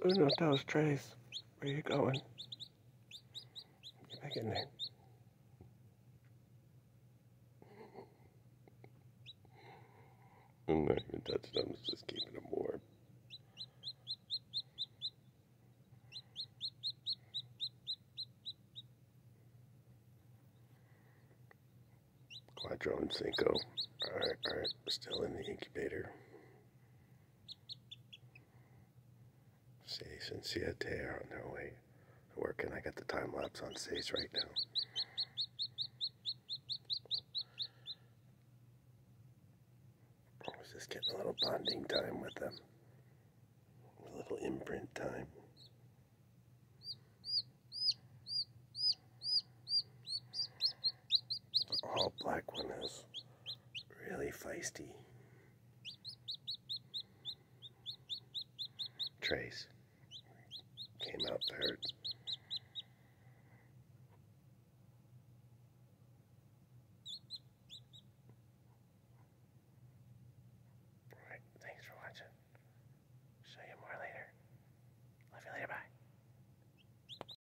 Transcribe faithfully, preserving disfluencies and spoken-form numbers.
Uno, dos, tres. Where you going? Get back in there. I'm not even touching them, it's just keeping them warm. Quattro and Cinco are, are still in the incubator. Seis and Siete are on their way to working. I got the time lapse on Seis right now. I was just getting a little bonding time with them. A little imprint time. The all black one is really feisty. Trace came out third.